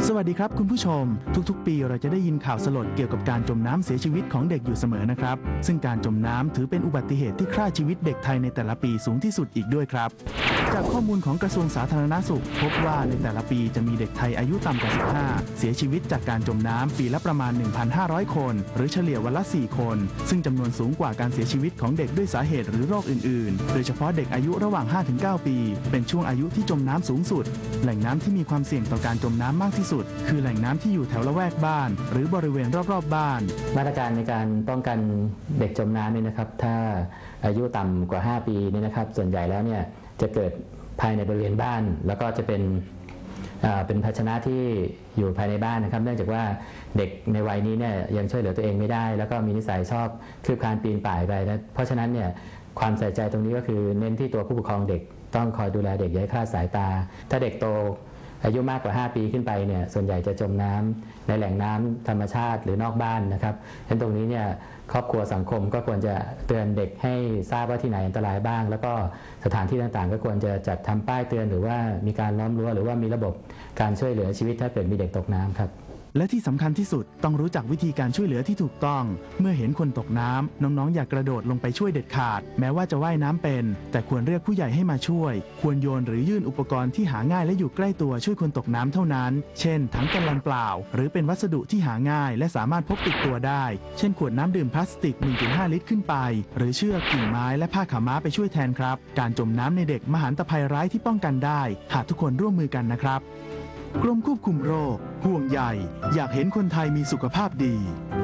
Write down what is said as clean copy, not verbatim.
สวัสดีครับคุณผู้ชมทุกๆปีเราจะได้ยินข่าวสลดเกี่ยวกับการจมน้ำเสียชีวิตของเด็กอยู่เสมอนะครับซึ่งการจมน้ำถือเป็นอุบัติเหตุที่ฆ่าชีวิตเด็กไทยในแต่ละปีสูงที่สุดอีกด้วยครับจากข้อมูลของกระทรวงสาธารณสุขพบว่าในแต่ละปีจะมีเด็กไทยอายุต่ำกว่า15เสียชีวิตจากการจมน้ำปีละประมาณ 1,500 คนหรือเฉลี่ยวันละ4คนซึ่งจำนวนสูงกว่าการเสียชีวิตของเด็กด้วยสาเหตุหรือโรคอื่นๆโดยเฉพาะเด็กอายุระหว่าง 5-9 ปีเป็นช่วงอายุที่จมน้ำสูงสุดแหล่งน้ำที่มีความเสี่ยงต่อการจมน้ำมากที่สุดคือแหล่งน้ำที่อยู่แถวละแวกบ้านหรือบริเวณรอบๆบ้านมาตรการในการป้องกันเด็กจมน้ำนี่นะครับถ้าอายุต่ำกว่า5ปีนี่นะครับส่วนใหญ่แล้วเนี่ยจะเกิดภายในบริเวณบ้านแล้วก็จะเป็นภาชนะที่อยู่ภายในบ้านนะครับเนื่องจากว่าเด็กในวัยนี้เนี่ยยังช่วยเหลือตัวเองไม่ได้แล้วก็มีนิสัยชอบคืบคลานปีนป่ายไปนะเพราะฉะนั้นเนี่ยความใส่ใจตรงนี้ก็คือเน้นที่ตัวผู้ปกครองเด็กต้องคอยดูแลเด็กอย่าให้คลาดสายตาถ้าเด็กโตอายุมากกว่า5ปีขึ้นไปเนี่ยส่วนใหญ่จะจมน้ำในแหล่งน้ำธรรมชาติหรือนอกบ้านนะครับฉะนั้นตรงนี้เนี่ยครอบครัวสังคมก็ควรจะเตือนเด็กให้ทราบว่าที่ไหนอันตรายบ้างแล้วก็สถานที่ต่างๆก็ควรจะจัดทำป้ายเตือนหรือว่ามีการล้อมรั้วหรือว่ามีระบบการช่วยเหลือชีวิตถ้าเกิดมีเด็กตกน้ำครับและที่สำคัญที่สุดต้องรู้จักวิธีการช่วยเหลือที่ถูกต้องเมื่อเห็นคนตกน้ำน้องๆอย่ากระโดดลงไปช่วยเด็ดขาดแม้ว่าจะว่ายน้ำเป็นแต่ควรเรียกผู้ใหญ่ให้มาช่วยควรโยนหรือยื่นอุปกรณ์ที่หาง่ายและอยู่ใกล้ตัวช่วยคนตกน้ำเท่านั้นเช่นถังแกลลอนเปล่าหรือเป็นวัสดุที่หาง่ายและสามารถพกติดตัวได้เช่นขวดน้ำดื่มพลาสติก 1.5 ลิตรขึ้นไปหรือเชือกกิ่งไม้และผ้าขาวม้าไปช่วยแทนครับการจมน้ำในเด็กมหันตภัยร้ายที่ป้องกันได้หากทุกคนร่วมมือกันนะครับกรมควบคุมโรคห่วงใยอยากเห็นคนไทยมีสุขภาพดี